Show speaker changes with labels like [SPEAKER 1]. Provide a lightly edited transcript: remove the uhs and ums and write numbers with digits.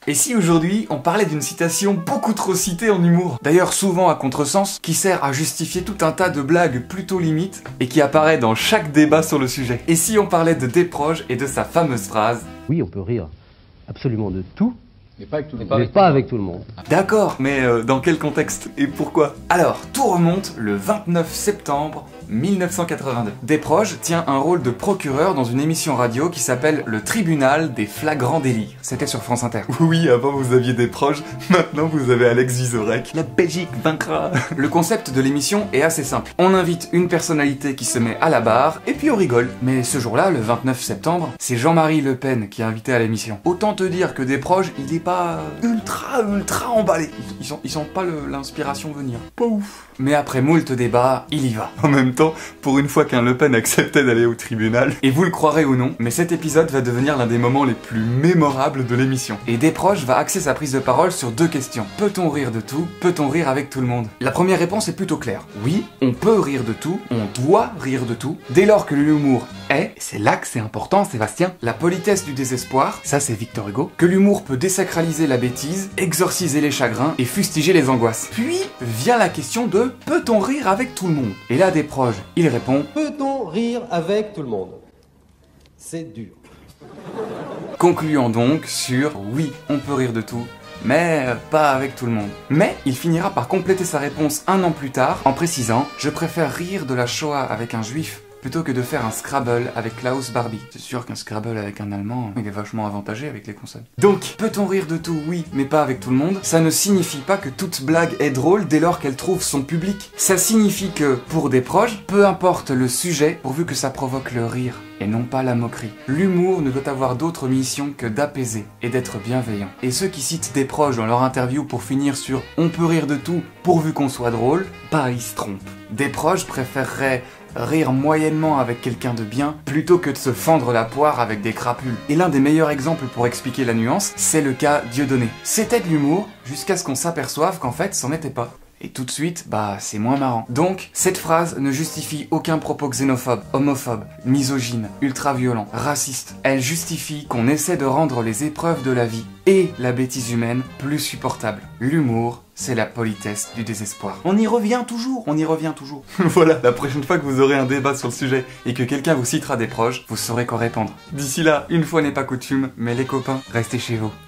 [SPEAKER 1] Et si aujourd'hui on parlait d'une citation beaucoup trop citée en humour, d'ailleurs souvent à contresens, qui sert à justifier tout un tas de blagues plutôt limites et qui apparaît dans chaque débat sur le sujet. Et si on parlait de Desproges et de sa fameuse phrase «
[SPEAKER 2] Oui, on peut rire absolument de tout,
[SPEAKER 3] Mais pas avec tout le monde.
[SPEAKER 2] mais pas avec tout le monde. »
[SPEAKER 1] D'accord, mais dans quel contexte et pourquoi? Alors, tout remonte le 29 septembre 1982. Desproges tient un rôle de procureur dans une émission radio qui s'appelle Le Tribunal des flagrants délits. C'était sur France Inter. Oui, avant vous aviez Desproges, maintenant vous avez Alex Vizorek. La Belgique vaincra. Le concept de l'émission est assez simple. On invite une personnalité qui se met à la barre et puis on rigole. Mais ce jour-là, le 29 septembre, c'est Jean-Marie Le Pen qui est invité à l'émission. Autant te dire que Desproges, il est pas ultra emballé. Ils sont pas l'inspiration venir. Pas ouf. Mais après moult débats, il y va. En même temps, pour une fois qu'un Le Pen acceptait d'aller au tribunal, et vous le croirez ou non, mais cet épisode va devenir l'un des moments les plus mémorables de l'émission. Et Desproges va axer sa prise de parole sur deux questions. Peut-on rire de tout? Peut-on rire avec tout le monde? La première réponse est plutôt claire. Oui, on peut rire de tout, on doit rire de tout, dès lors que l'humour est, c'est là que c'est important Sébastien, la politesse du désespoir, ça c'est Victor Hugo, que l'humour peut désacraliser la bêtise, exorciser les chagrins et fustiger les angoisses. Puis vient la question de peut-on rire avec tout le monde? Et là Desproges, il répond
[SPEAKER 4] Peut-on rire avec tout le monde? C'est dur.
[SPEAKER 1] concluant donc sur oui, on peut rire de tout, mais pas avec tout le monde. Mais il finira par compléter sa réponse un an plus tard en précisant « Je préfère rire de la Shoah avec un juif plutôt que de faire un Scrabble avec Klaus Barbie. » C'est sûr qu'un Scrabble avec un Allemand, il est vachement avantagé avec les consonnes. Donc, peut-on rire de tout? Oui, mais pas avec tout le monde. Ça ne signifie pas que toute blague est drôle dès lors qu'elle trouve son public. Ça signifie que, pour Desproges, peu importe le sujet, pourvu que ça provoque le rire et non pas la moquerie. L'humour ne doit avoir d'autre mission que d'apaiser et d'être bienveillant. Et ceux qui citent Desproges dans leur interview pour finir sur « on peut rire de tout pourvu qu'on soit drôle », bah ils se trompent. Desproges préférerait rire moyennement avec quelqu'un de bien plutôt que de se fendre la poire avec des crapules. Et l'un des meilleurs exemples pour expliquer la nuance, c'est le cas Dieudonné. C'était de l'humour jusqu'à ce qu'on s'aperçoive qu'en fait c'en était pas. Et tout de suite, bah c'est moins marrant. Donc, cette phrase ne justifie aucun propos xénophobe, homophobe, misogyne, ultra-violent, raciste. Elle justifie qu'on essaie de rendre les épreuves de la vie et la bêtise humaine plus supportables. L'humour, c'est la politesse du désespoir. On y revient toujours, on y revient toujours. Voilà, la prochaine fois que vous aurez un débat sur le sujet et que quelqu'un vous citera Desproges, vous saurez quoi répondre. D'ici là, une fois n'est pas coutume, mais les copains, restez chez vous.